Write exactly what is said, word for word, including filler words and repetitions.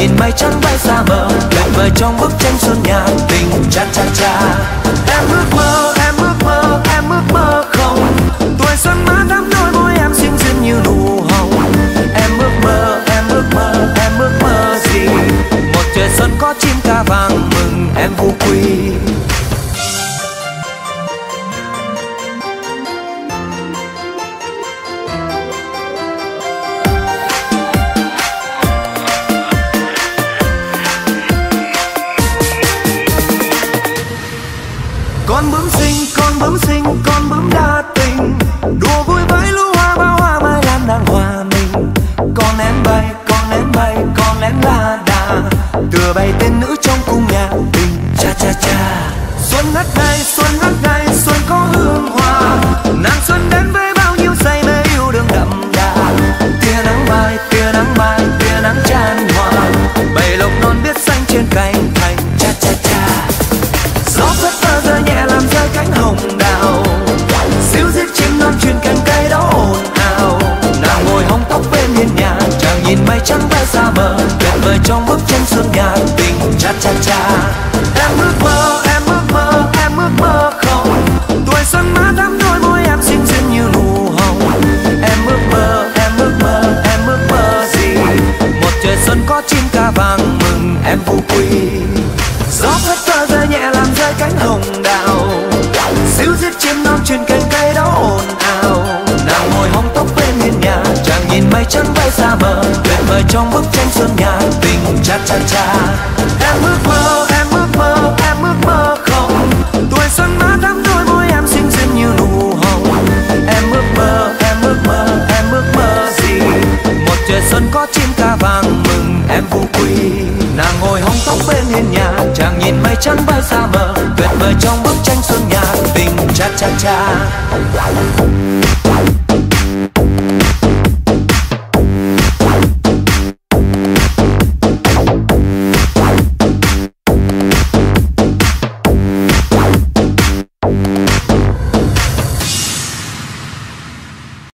nhìn mây trắng bay xa mờ, tuyệt vời trong bức tranh xuân nhạc tình cha cha cha. Em ước mơ, em ước mơ, em ước mơ không, tuổi xuân mãn đắm đôi môi em xinh xinh như nụ hồng. Em ước mơ, em ước mơ, em ước mơ gì? Một trời xuân có chim ca vàng mừng em vô quy. Con bướm xinh, con bướm xinh, con bướm đa tình, đùa vui với lũ hoa bao hoa mai lan đang hòa mình. Con én bay, con én bay, con én la đà, tựa bay tên nữ trong cung nhạc tình cha cha cha. Xuân ngất ngây, xuân ngất ngây, xuân có hương hoa, nàng xuân đến với bao nhiêu say mê yêu đương đậm đà. Tia nắng mai, tia nắng mai, tia nắng chan hòa, bầy lộc non biết xanh trên cành thành cha cha cha. Gió phất phơ rơi nhẹ làm rơi cánh hồng đào, xíu xiết chim non truyền cành cây đó ồn ào. Nàng ngồi hóng tóc bên hiên nhà, chàng nhìn mây trắng bay xa mờ, tuyệt vời trong bức tranh xuân nhạc tình cha cha cha. Em ước mơ, em ước mơ, em ước mơ không, tuổi xuân mãn đắm đôi môi em xinh xinh như nụ hồng. Em ước mơ, em ước mơ, em ước mơ gì? Một trời xuân có chim ca vàng mừng em vô quy. Gió phất phơ rơi nhẹ làm rơi cánh hồng đào, xíu xiết chim non truyền cành cây đó ồn ào. Nàng ngồi hóng tóc bên hiên nhà, chàng nhìn mây trắng bay xa mờ, tuyệt vời trong bức tranh xuân nhạc tình cha cha cha. Em ước mơ,